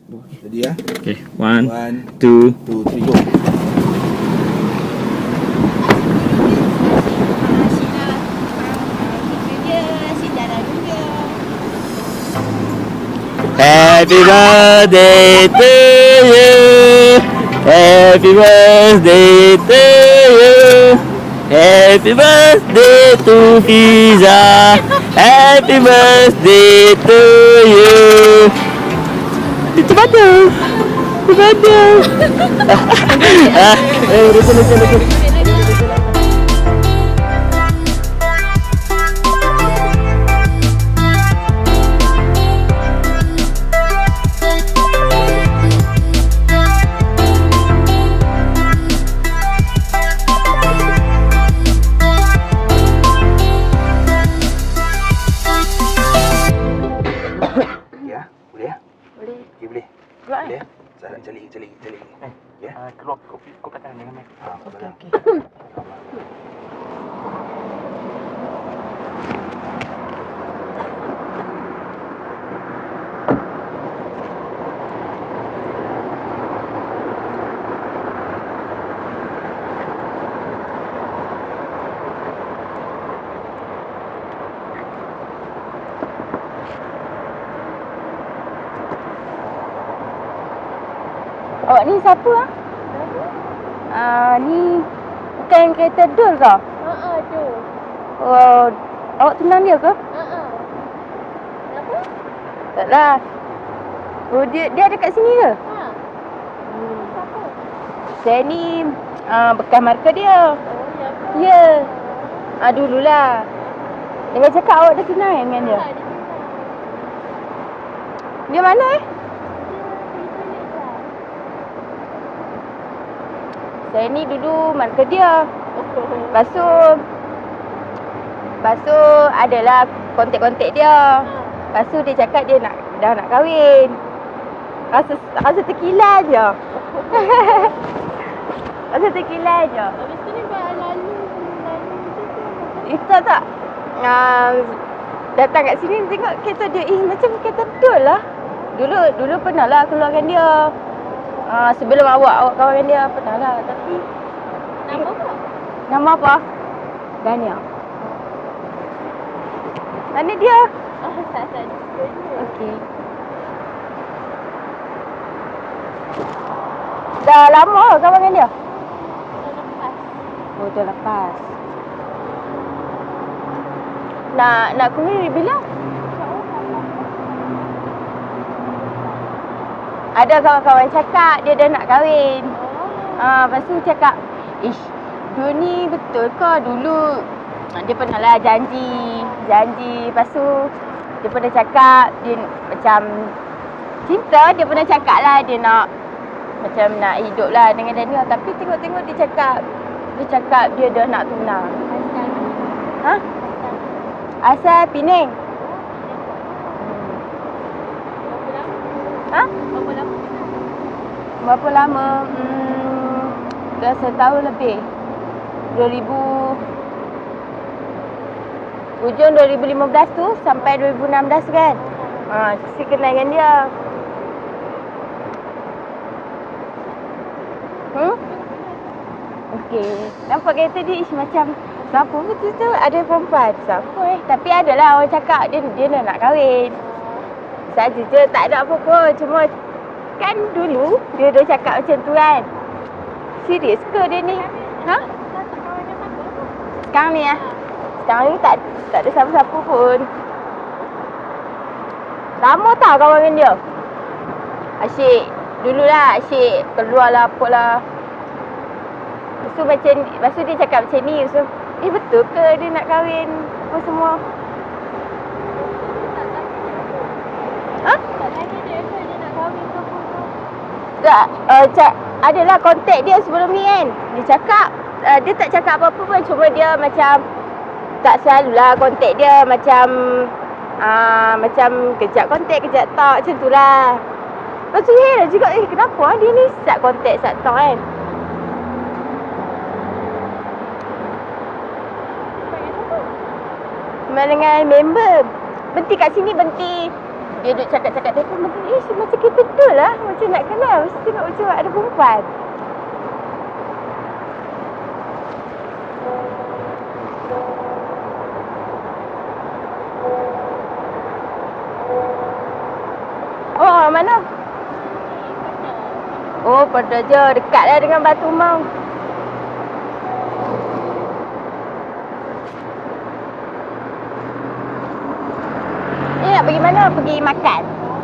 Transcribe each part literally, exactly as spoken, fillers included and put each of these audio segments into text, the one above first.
Jadi ya. Okay, one, One, two. two, three, go. Happy birthday to you. Happy birthday to you. Happy birthday to Fiza. Happy birthday to you. Itu betul. Itu betul. Ah, eh, betul betul betul. Boleh? Saya cari cari cari. Eh, ya. Uh, keluar kopi kau katakan dengan mic. Ha, okey okey. Awak ni siapa ah? Ah, ni bukan kereta Dul ke? Haa, tu. Oh, awak tunang dia ke? Haa. Kenapa? Taklah. Oh, dia dia ada kat sini ke? Ha. Hmm. Siapa? Saya ni ah, bekas markah dia. Oh, ya ke? Ya. Ah, dululah. Dia cakap awak dah tunang dengan dia. Ha, dia tunang. Dia mana eh? Saya ni dulu markah dia. Lepas tu Lepas tu adalah kontak-kontak dia. Lepas tu dia cakap dia nak dah nak kahwin. Rasa rasa terkilan je. Rasa terkilan je. Habis tu ni buat lalu lalu macam tu. Itu tak uh, datang kat sini tengok kereta dia, eh macam kereta Dul lah. Dulu dulu pernah lah keluar dengan dia. Uh, sebelum awak awak kawan dengan dia pernah lah, tapi Nama apa? nama apa? Dania. Mana dia? Oh, tak tak. Okey. Dah lama ke kawan dengan dia? Dah lepas. Oh, dah lepas. Nak nak kahwin bila? Ada kawan-kawan cakap dia dah nak kahwin. Oh. Ah, lepas tu cakap, "Ish, dia ni betul ke dulu ah, dia pernah lah janji, janji. Lepas tu dia pernah cakap dia macam cinta, dia pernah cakap lah dia nak macam nak hidup lah dengan Daniel. Tapi tengok-tengok dia cakap, dia cakap dia dah nak tunang. Asal. Ha? Asal. Asal Penang. Ha? Berapa lama kenal? Berapa lama? Hmm, dah setahun lebih. dua ribu Hujung dua ribu lima belas tu sampai dua ribu enam belas kan. Ha, saya kenal dengan dia. Hmm? Okey. Nampak kereta dia ish macam siapa betul tu ada perempuan. Siapa eh? Tapi adalah orang cakap dia dia dah nak kahwin. Saja je, tak ada apa-apa. Cuma kan dulu dia dah cakap macam tu kan. Serius ke dia ni? Ha? Sekarang ni ah. Sekarang ni tak tak ada siapa-siapa pun. Lama tau kawan dengan dia. Asyik. Dululah asyik. Keluar lah apa lah. Lepas tu macam, lepas tu dia cakap macam ni. Lepas tu, eh betul ke dia nak kahwin? Apa semua? Ha? Tak tanya dia ke dia nak kahwin ke apa ke? Tak, uh, cak, adalah kontak dia sebelum ni kan. Dia cakap, uh, dia tak cakap apa-apa pun. Cuma dia macam, tak selalulah kontak dia macam, uh, macam kejap kontak, kejap tak, macam tu lah. Lepas tu heran juga, eh kenapa dia ni sat kontak, sat tak kan. Dengan member. Berhenti kat sini, berhenti dia duduk cakap-cakap telefon macam, ish macam kita betul lah. Macam nak kenal. Mesti tengok macam ada perempuan. Oh, mana? Oh, pada je. Dekat lah dengan Batu Mau. Ni nak pergi mana? Pergi makan.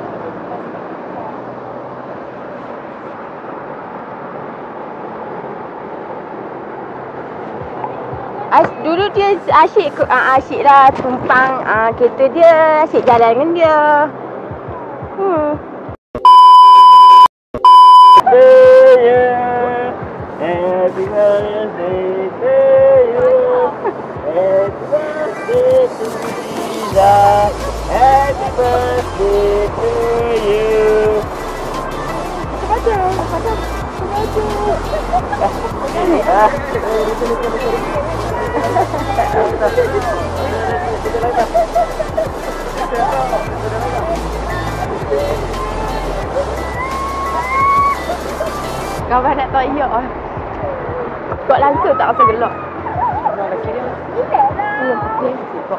As, dulu dia asyik uh, asyik lah tumpang uh, kereta dia, asyik jalan dengan dia. Hmm. Happy birthday to you. Happy birthday to Liza. Happy birthday to you. Baca, baca, kawan nak tahu ya. Kau langsung tak rasa gelak. Lelaki dia. Ya, okey.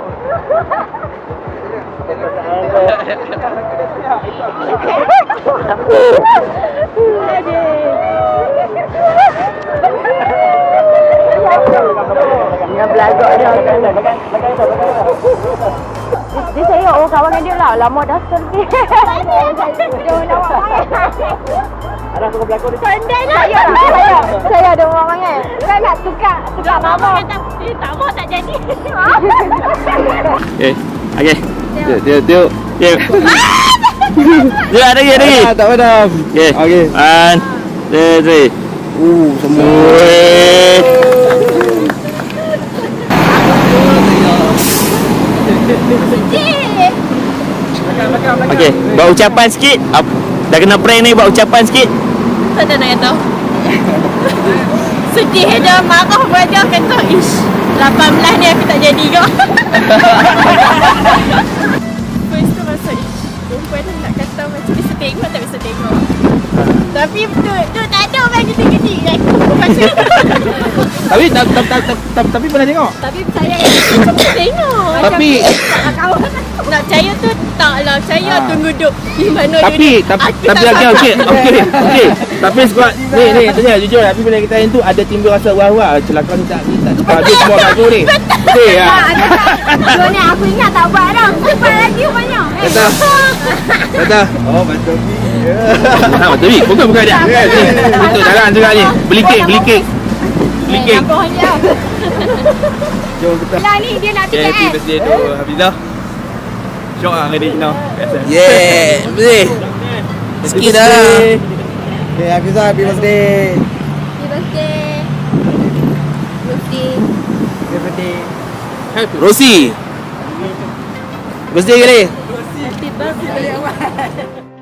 Yang belagak dia. Dia saya oh kawan dengan dia lah. Lama dah servis. Dia nak buat Ada tukar belakang dia. pandai lah. Saya, saya, saya ada orang mangan. Kan nak tukar, tukar nama. Eh, tak mau tak jadi. Okay, okay. Tengok, tengok, tengok. Okay. Tengok, ada lagi, ada lagi. Tak padam. Okay. Okey. One, two, three. Uh, semua. Weh. Okay, buat ucapan sikit. Ap- Dah kena prank ni, buat ucapan sikit. Tak ada nak kata. Sedih je, marah pun aja kata, ish, lapan belas ni aku tak jadi kau. First tu rasa, ish, perempuan tu nak kata macam bisa tengok tak bisa tengok. Tapi tu, tu tak ada orang kecil-kecil kan. Macam Tapi tak tak tak tak- tak- tapi pernah tengok. tapi saya macam bisa tengok. Tapi- Macam tak kawan. Nak percaya tu taklah percaya Ah. tunggu duduk di mana Tapi duduk. tapi Aku tapi tak okey faham. okey okey okey. Tapi sebab ni ni tanya jujur tapi bila kita yang tu ada timbul rasa wah-wah celaka ni tak ni tak cepat habis semua kat aku ni. Betul ya. Dua ni aku ingat tak buat dah. Cepat lagi banyak. Kata. Kata. Oh betul. Ha, betul ni. Bukan bukan dia. Betul jalan juga ni. Beli kek, beli kek. Beli kek. Nampak dia. Jom kita. Lah ni dia nak Okay, tiket happy eh. birthday to Hafizah. Syok lah dengan Dina. Biasa. Yeah, betul. Sikit dah. Okay, Hafizah, happy birthday. Happy birthday. Birthday. Happy birthday. Rosi. Birthday kali. Happy birthday.